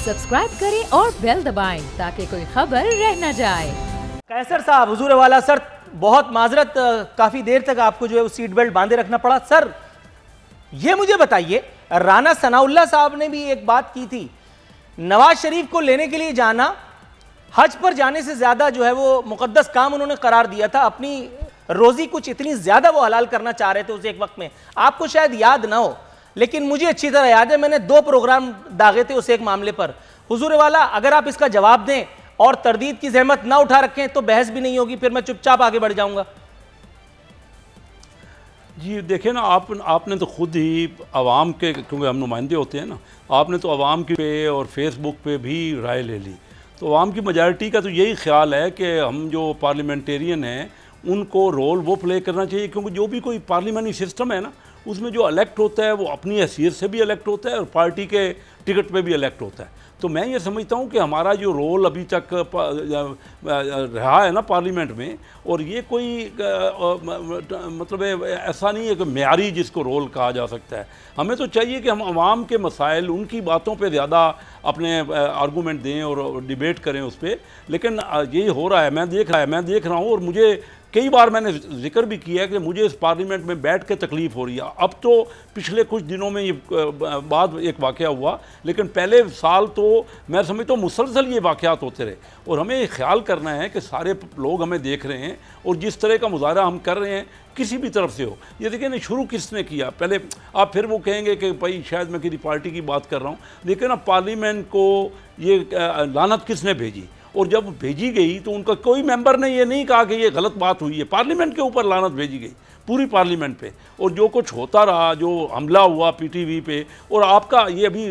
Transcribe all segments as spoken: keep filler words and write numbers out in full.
Subscribe करें और bell दबाएं ताकि कोई खबर रह न जाए। कैसर साहब, हुजूर वाला सर, बहुत माजरत, काफी देर तक आपको जो है वो सीट बेल्ट बांधे रखना पड़ा। सर ये मुझे बताइए, राना सनाउल्लाह साहब ने भी एक बात की थी, नवाज शरीफ को लेने के लिए जाना हज पर जाने से ज्यादा जो है वो मुकद्दस काम उन्होंने करार दिया था। अपनी रोजी कुछ इतनी ज्यादा वो हलाल करना चाह रहे थे उस एक वक्त में। आपको शायद याद ना हो, लेकिन मुझे अच्छी तरह याद है, मैंने दो प्रोग्राम दागे थे उस एक मामले पर। हुजूर वाला, अगर आप इसका जवाब दें और तरदीद की जहमत ना उठा रखें तो बहस भी नहीं होगी, फिर मैं चुपचाप आगे बढ़ जाऊंगा। जी देखिए ना, आप आपने तो खुद ही आवाम के, क्योंकि हम नुमाइंदे होते हैं ना, आपने तो आवाम के पे और फेसबुक पे भी राय ले ली। तो आवाम की मेजॉरिटी का तो यही ख्याल है कि हम जो पार्लियामेंटेरियन हैं उनको रोल वो प्ले करना चाहिए, क्योंकि जो भी कोई पार्लियामेंट्री सिस्टम है ना, उसमें जो इलेक्ट होता है वो अपनी हैसियत से भी इलेक्ट होता है और पार्टी के टिकट पे भी इलेक्ट होता है। तो मैं ये समझता हूँ कि हमारा जो रोल अभी तक रहा है ना पार्लियामेंट में, और ये कोई मतलब ऐसा नहीं है कि मेयारी जिसको रोल कहा जा सकता है। हमें तो चाहिए कि हम आवाम के मसाइल, उनकी बातों पे ज़्यादा अपने आर्गूमेंट दें और डिबेट करें उस पर। लेकिन यही हो रहा है, मैं देख रहा है मैं देख रहा हूँ और मुझे कई बार मैंने जिक्र भी किया है कि मुझे इस पार्लियामेंट में बैठ के तकलीफ़ हो रही है। अब तो पिछले कुछ दिनों में ये बाद एक वाक़या हुआ, लेकिन पहले साल तो मैं समझता हूँ मुसलसल ये वाक़यात होते रहे। और हमें ये ख्याल करना है कि सारे लोग हमें देख रहे हैं और जिस तरह का मुजाहरा हम कर रहे हैं किसी भी तरफ से हो, ये देखिए ना, शुरू किसने किया। पहले आप फिर वो कहेंगे कि भाई शायद मैं किसी पार्टी की बात कर रहा हूँ, लेकिन अब पार्लियामेंट को ये लानत किसने भेजी, और जब भेजी गई तो उनका कोई मेंबर ने ये नहीं कहा कि ये गलत बात हुई है। पार्लियामेंट के ऊपर लानत भेजी गई, पूरी पार्लियामेंट पे। और जो कुछ होता रहा, जो हमला हुआ पीटीवी पे, और आपका ये अभी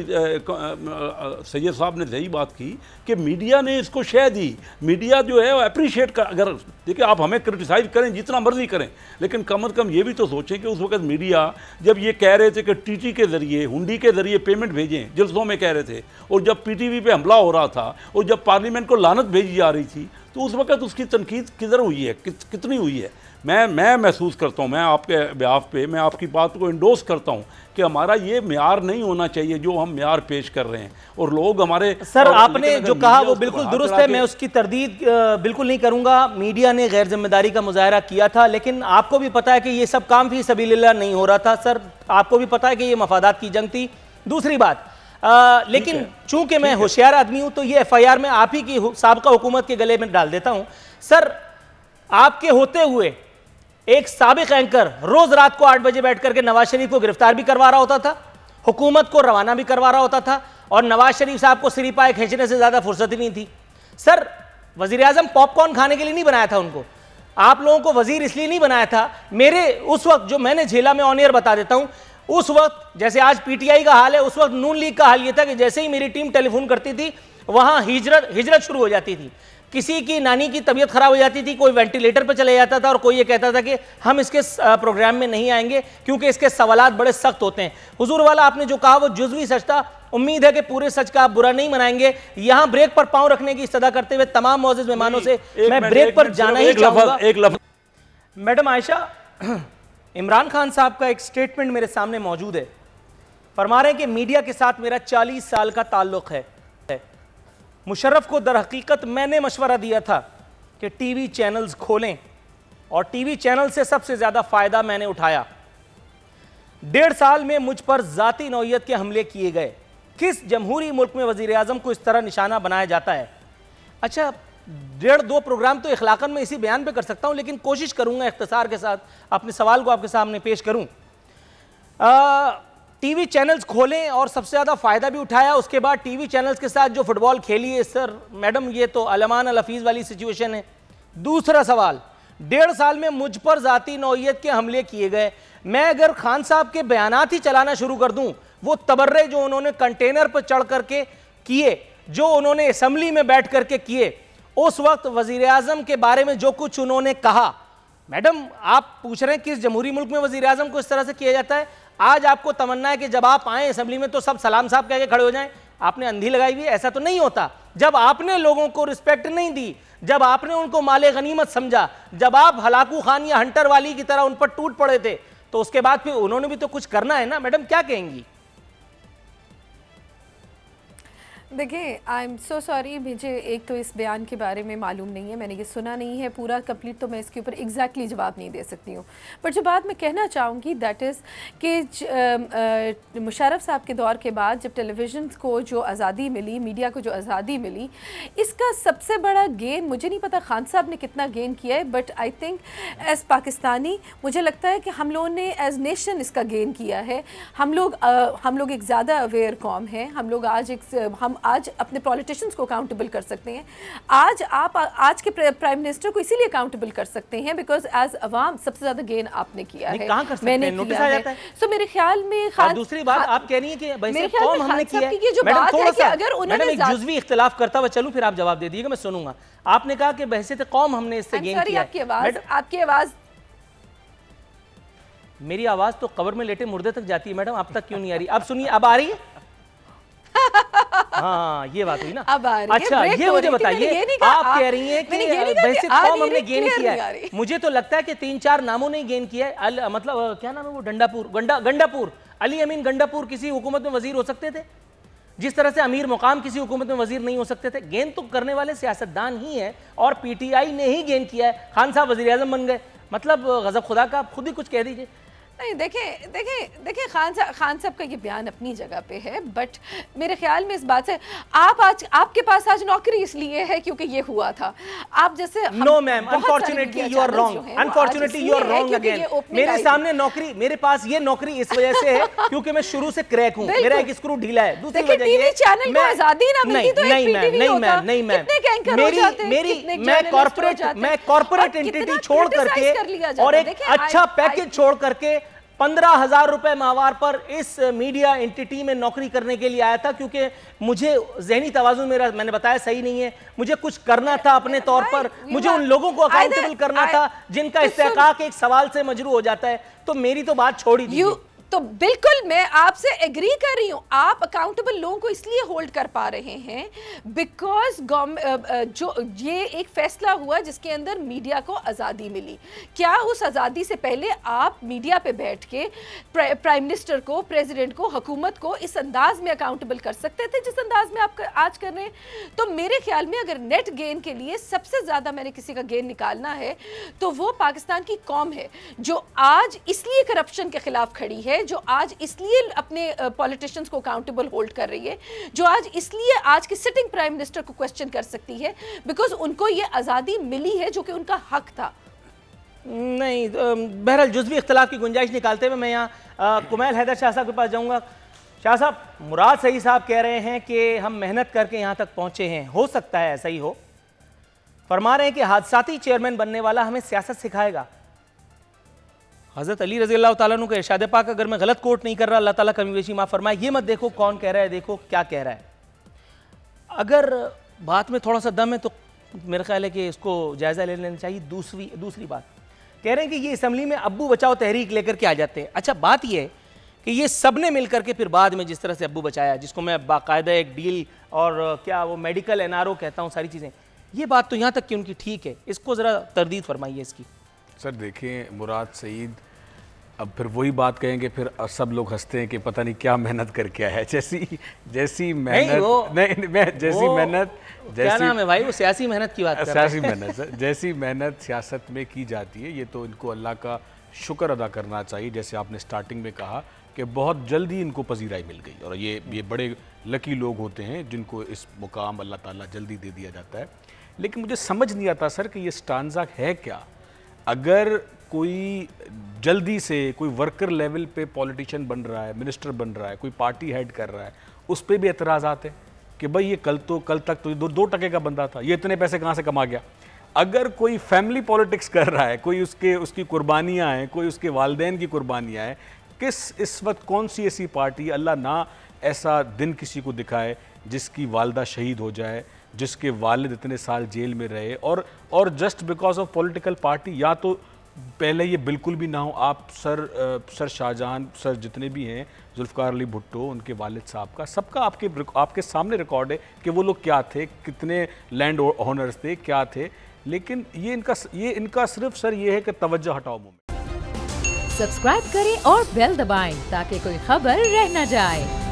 सैयद साहब ने सही बात की कि मीडिया ने इसको शह दी। मीडिया जो है वो अप्रिशिएट कर, अगर देखिए आप हमें क्रिटिसाइज़ करें जितना मर्जी करें, लेकिन कम अज़ कम ये भी तो सोचें कि उस वक्त मीडिया जब ये कह रहे थे कि टीटी के ज़रिए, हुंडी के ज़रिए पेमेंट भेजें, जल्सों में कह रहे थे, और जब पीटीवी पे हमला हो रहा था और जब पार्लियामेंट को लानत भेजी जा रही थी, तो उस वक्त उसकी तनकीद किधर हुई है, कित, कितनी हुई है। मैं मैं महसूस करता हूँ, मैं आपके बिहाफ पे मैं आपकी बात को इंडोर्स करता हूँ कि हमारा ये म्यार नहीं होना चाहिए जो हम म्यार पेश कर रहे हैं, और लोग हमारे। सर आपने जो कहा वो बिल्कुल दुरुस्त है, मैं उसकी तरदीद बिल्कुल नहीं करूँगा। मीडिया ने गैर जिम्मेदारी का मुजाहरा किया था, लेकिन आपको भी पता है कि ये सब काम फी सबीलिल्लाह नहीं हो रहा था। सर आपको भी पता है कि ये मफादात की जंग थी। दूसरी बात, आ, लेकिन चूंकि मैं होशियार आदमी हूं तो ये एफ आई आर में आप ही की साबका हुकूमत के गले में डाल देता हूं। सर आपके होते हुए एक साबिक एंकर रोज रात को आठ बजे बैठ करके नवाज शरीफ को गिरफ्तार भी करवा रहा होता था, हुकूमत को रवाना भी करवा रहा होता था, और नवाज शरीफ साहब को सिरीपाए खींचने से ज्यादा फुर्सत ही नहीं थी। सर वजीर आजम पॉपकॉर्न खाने के लिए नहीं बनाया था उनको, आप लोगों को वजीर इसलिए नहीं बनाया था। मेरे उस वक्त जो मैंने झेला, में ऑन एयर बता देता हूं, उस वक्त जैसे आज पीटीआई का हाल है, उस वक्त नून लीग का हाल ये था कि जैसे ही मेरी टीम टेलीफोन करती थी वहां हिजरत हिजरत शुरू हो जाती थी। किसी की नानी की तबीयत खराब हो जाती थी, कोई वेंटिलेटर पर चले जाता था और कोई ये कहता था कि हम इसके प्रोग्राम में नहीं आएंगे क्योंकि इसके सवालात बड़े सख्त होते हैं। हुजूर वाला, आपने जो कहा वो जुज़वी सच था। उम्मीद है कि पूरे सच का आप बुरा नहीं मनाएंगे। यहां ब्रेक पर पांव रखने की इस्तदा करते हुए तमाम मौजूद मेहमानों से मैं ब्रेक पर जाना ही चाहूंगा। मैडम आयशा, इमरान खान साहब का एक स्टेटमेंट मेरे सामने मौजूद है। फरमा रहे हैं कि मीडिया के साथ मेरा चालीस साल का ताल्लुक है। मुशर्रफ को दर हकीकत मैंने मशवरा दिया था कि टीवी चैनल्स खोलें, और टीवी चैनल से सबसे ज्यादा फायदा मैंने उठाया। डेढ़ साल में मुझ पर जाती नौयत के हमले किए गए। किस जमहूरी मुल्क में वजीर आजम को इस तरह निशाना बनाया जाता है? अच्छा, डेढ़ दो प्रोग्राम तो इखलाकन में इसी बयान पे कर सकता हूं, लेकिन कोशिश करूंगा इख्तिसार के साथ अपने सवाल को आपके सामने पेश करूं। टीवी चैनल्स खोलें और सबसे ज़्यादा फ़ायदा भी उठाया, उसके बाद टीवी चैनल्स के साथ जो फुटबॉल खेली है। सर मैडम, ये तो अलमान अल हफीज़ वाली सिचुएशन है। दूसरा सवाल, डेढ़ साल में मुझ पर ज़ाती नौयत के हमले किए गए। मैं अगर खान साहब के बयानात ही चलाना शुरू कर दूं, वो तबर्रे जो उन्होंने कंटेनर पर चढ़ करके किए, जो उन्होंने असम्बली में बैठ करके किए, उस वक्त वज़ीर आज़म के बारे में जो कुछ उन्होंने कहा, मैडम आप पूछ रहे हैं किस जमहूरी मुल्क में वज़ीर आज़म को इस तरह से किया जाता है? आज आपको तमन्ना है कि जब आप आए असेंबली में तो सब सलाम साहब कह के खड़े हो जाएं। आपने अंधी लगाई हुई है, ऐसा तो नहीं होता। जब आपने लोगों को रिस्पेक्ट नहीं दी, जब आपने उनको माले गनीमत समझा, जब आप हलाकू खान या हंटर वाली की तरह उन पर टूट पड़े थे, तो उसके बाद फिर उन्होंने भी तो कुछ करना है ना। मैडम क्या कहेंगी? देखिए, आई एम सो सॉरी, मुझे एक तो इस बयान के बारे में मालूम नहीं है, मैंने ये सुना नहीं है पूरा कंप्लीट, तो मैं इसके ऊपर एग्जैक्टली जवाब नहीं दे सकती हूँ। पर जो बात मैं कहना चाहूँगी दैट इज़ कि मुशर्रफ साहब के दौर के बाद जब टेलीविज़न को जो आज़ादी मिली, मीडिया को जो आज़ादी मिली, इसका सबसे बड़ा गेन, मुझे नहीं पता खान साहब ने कितना गेन किया है, but I think as Pakistani मुझे लगता है कि हम लोगों ने एज़ नेशन इसका गेन किया है। हम लोग uh, हम लोग एक ज़्यादा अवेयर कौम हैं, हम लोग आज एक हम आज अपने पॉलिटिशियंस को अकाउंटेबल कर सकते हैं। आज आप आज के प्राइम मिनिस्टर को इसीलिए अकाउंटेबल कर सकते हैं बिकॉज एज अवाम सबसे ज्यादा गेन आपने किया है, कहाँ कर सकते मैंने हैं? नोटिस आ जाता है। सो मेरे ख्याल में खान, दूसरी बात आप कह रही हैं कि मेरे ख्याल में खान साहब की ये जो बात है कि अगर उन्होंने एक जुज़वी इख्तिलाफ करता हुआ चलूं, फिर आप जवाब दे दीजिएगा, मैं सुनूंगा। आपने कहा कि बहसियत कौम हमने इससे गेन किया। आपकी आवाज आपकी आवाज मेरी आवाज तो कब्र में लेटे मुर्दे तक जाती है मैडम, आप तक क्यों नहीं आ रही? अब सुनिए, अब आ रही है? हाँ, ये बात हुई ना। अब आ रही है। अच्छा, ये मुझे बताइए, आप कह रही हैं कि बेसिक कॉम हमने गेन किया है। मुझे तो लगता है कि तीन चार नामों ने गेन किया है। मतलब क्या नाम है वो, डंडापुर, गंडा गंडापुर अली अमीन गंडापुर किसी हुकूमत में वजीर हो सकते थे, जिस तरह से अमीर मुकाम किसी हुकूमत में वजीर नहीं हो सकते थे। गेन तो करने वाले सियासतदान ही है और पीटीआई ने ही गेन किया है। खान साहब वजीर आजम बन गए, मतलब गजब खुदा का। आप खुद ही कुछ कह दीजिए। नहीं, देखें देखें देखें खान साहब खान साहब का ये बयान अपनी जगह पे है, बट मेरे ख्याल में इस बात से आप आज आपके पास आज नौकरी इसलिए है क्योंकि ये हुआ था। आप जैसे no ma'am, unfortunately you are wrong, unfortunately you are wrong again. मेरे सामने नौकरी, मेरे पास ये नौकरी इस वजह से है क्योंकि मैं शुरू से क्रैक हूँ, मेरा एक स्क्रू ढीला है। दूसरी वजह ये चैनल को आजादी ना मिलती तो नहीं मैम, नहीं मैम, नहीं मैम, मेरी मेरी मैं कॉर्पोरेट मैं कॉर्पोरेट एंटिटी छोड़ करके और एक अच्छा पैकेज छोड़ करके पंद्रह हजार रुपए माहवार पर इस मीडिया एंटिटी में नौकरी करने के लिए आया था, क्योंकि मुझे जहनी तवाज़ुन मेरा, मैंने बताया, सही नहीं है। मुझे कुछ करना था अपने तौर पर, मुझे उन लोगों को अकाउंटेबल करना था जिनका इस्तेहकाक एक सवाल से मजरू हो जाता है। तो मेरी तो बात छोड़ ही दीजिए। तो बिल्कुल मैं आपसे एग्री कर रही हूं, आप अकाउंटेबल लोगों को इसलिए होल्ड कर पा रहे हैं बिकॉज जो ये एक फैसला हुआ जिसके अंदर मीडिया को आज़ादी मिली। क्या उस आज़ादी से पहले आप मीडिया पे बैठ के प्राइम मिनिस्टर को, प्रेसिडेंट को, हुकूमत को इस अंदाज में अकाउंटेबल कर सकते थे जिस अंदाज में आप आज कर रहे हैं? तो मेरे ख्याल में अगर नेट गेन के लिए सबसे ज़्यादा मैंने किसी का गेन निकालना है तो वो पाकिस्तान की कौम है, जो आज इसलिए करप्शन के खिलाफ खड़ी है, जो आज इसलिए अपने पॉलिटिशियंस को अकाउंटेबल होल्ड कर रही है, जो आज इसलिए आज के सिटिंग प्राइम मिनिस्टर को क्वेश्चन कर सकती है बिकॉज उनको ये आज़ादी मिली है जो कि उनका हक था। नहीं, बहरहाल जुज़वी इख्तिलाफ की गुंजाइश निकालते हुए मैं यहाँ कुमैल हैदर शाह साहब के पास जाऊँगा। शाह साहब, मुराद सही साहब कह रहे हैं कि हम मेहनत करके यहाँ तक पहुँचे हैं, हो सकता है ऐसा ही हो। फरमा रहे हैं कि हादसाती चेयरमैन बनने वाला हमें सियासत सिखाएगा। हज़रत अली रज़ी अल्लाह ताला अन्हु का इरशाद पाक, अगर मैं गलत कोट नहीं कर रहा, अल्लाह ताला कमी बेशी माफ़ फरमाए, ये मत देखो कौन कह रहा है, देखो क्या कह रहा है। अगर बात में थोड़ा सा दम है तो मेरा ख्याल है कि इसको जायज़ा ले लेना चाहिए। दूसरी दूसरी बात कह रहे हैं कि ये असम्बली में अब्बू बचाओ तहरीक लेकर के आ जाते हैं। अच्छा, बात ये है कि ये सब ने मिल करके फिर बाद में जिस तरह से अब्बू बचाया, जिसको मैं बाकायदा एक डील और क्या वो मेडिकल एन आर ओ कहता हूँ, सारी चीज़ें, ये बात तो यहाँ तक कि उनकी ठीक है, इसको ज़रा तरदीद फरमाइए इसकी। सर देखें, मुराद सईद अब फिर वही बात कहेंगे, फिर सब लोग हंसते हैं कि पता नहीं क्या मेहनत करके आया है। जैसी जैसी मेहनत नहीं, नहीं मैं जैसी मेहनत क्या नाम है भाई, वो सियासी मेहनत की बात कर रहा है। सियासी मेहनत सर, जैसी मेहनत सियासत में की जाती है, ये तो इनको अल्लाह का शुक्र अदा करना चाहिए। जैसे आपने स्टार्टिंग में कहा कि बहुत जल्दी इनको पजीराई मिल गई, और ये ये बड़े लकी लोग होते हैं जिनको इस मुकाम अल्लाह ताला जल्दी दे दिया जाता है। लेकिन मुझे समझ नहीं आता सर कि ये स्टांजा है क्या। अगर कोई जल्दी से कोई वर्कर लेवल पे पॉलिटिशियन बन रहा है, मिनिस्टर बन रहा है, कोई पार्टी हेड कर रहा है, उस पर भी एतराज़ात हैं कि भाई ये कल तो कल तक तो ये दो दो टके का बंदा था, ये इतने पैसे कहाँ से कमा गया। अगर कोई फैमिली पॉलिटिक्स कर रहा है, कोई उसके उसकी कुर्बानियाँ हैं, कोई उसके वालदैन की कुर्बानियाँ हैं, किस इस वक्त कौन सी ऐसी पार्टी, अल्लाह ना ऐसा दिन किसी को दिखाए जिसकी वालदा शहीद हो जाए, जिसके वालिद इतने साल जेल में रहे, और और just because of political party. या तो पहले ये बिल्कुल भी ना हो। आप सर आ, सर शाहजहां, सर जितने भी हैं, जुल्फ़िकार अली भुट्टो, उनके वालिद साहब का, सबका आपके आपके सामने रिकॉर्ड है कि वो लोग क्या थे, कितने लैंड ओनर्स थे, क्या थे। लेकिन ये इनका ये इनका सिर्फ सर ये है कि तवज्जो हटाओ मुंह में। सब्सक्राइब करें और बेल दबाएं ताकि कोई खबर रह न जाए।